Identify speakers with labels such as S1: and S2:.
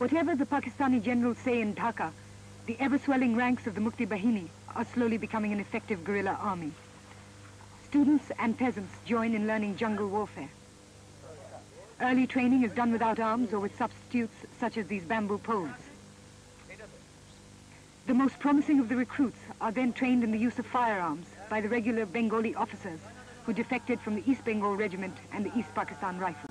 S1: Whatever the Pakistani generals say in Dhaka, the ever-swelling ranks of the Mukti Bahini are slowly becoming an effective guerrilla army. Students and peasants join in learning jungle warfare. Early training is done without arms or with substitutes such as these bamboo poles. The most promising of the recruits are then trained in the use of firearms by the regular Bengali officers who defected from the East Bengal Regiment and the East Pakistan Rifles.